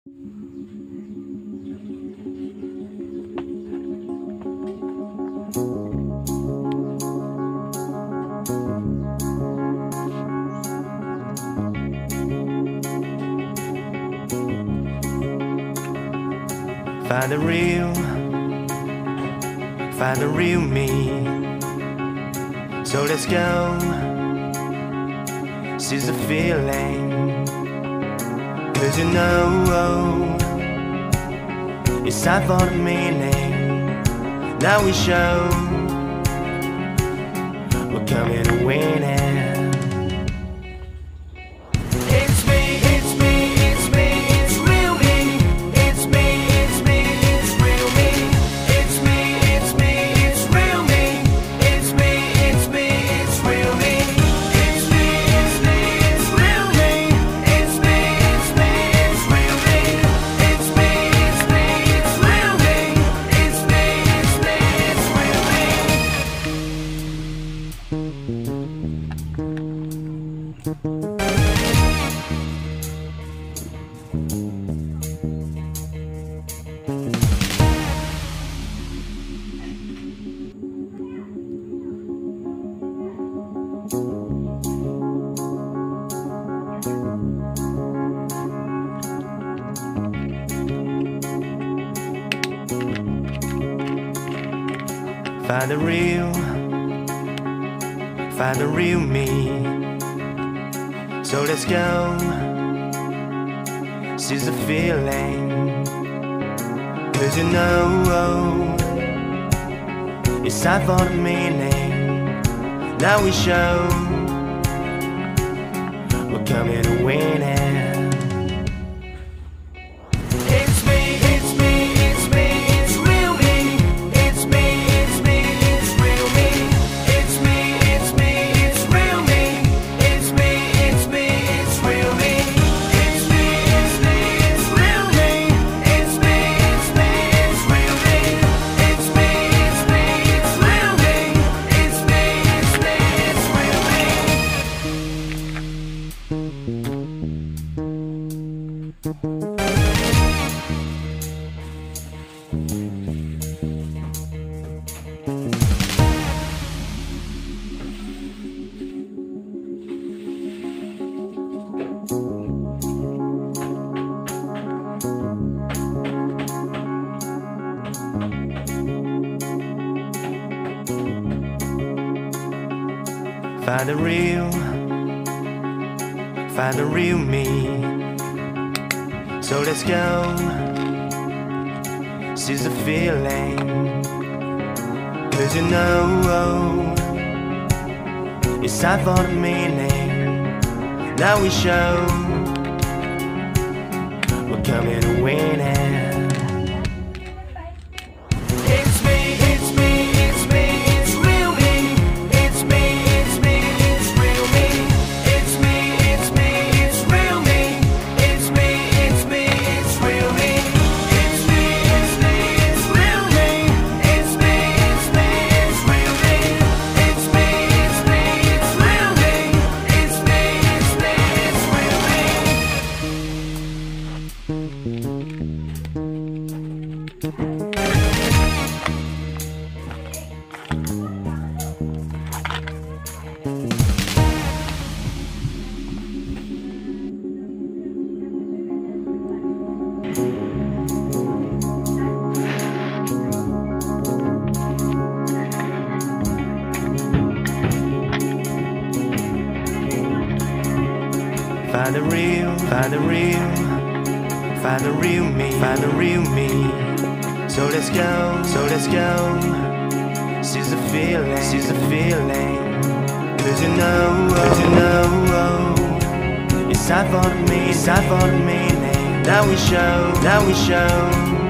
Find the real me. So let's go, seize the feeling. 'Cause you know, it's time for the meaning. Now we show we're coming to win it. Find the real me. So let's go, seize the feeling. 'Cause you know, it's time for the meaning. Now we show we're coming to win it. Find the real me. So let's go, seize the feeling. 'Cause you know, it's time for the meaning. Now we show we're coming to win it. Find the real me, find the real me. So let's go, seize the feeling. 'Cause you know, it's time for the meaning. Now we show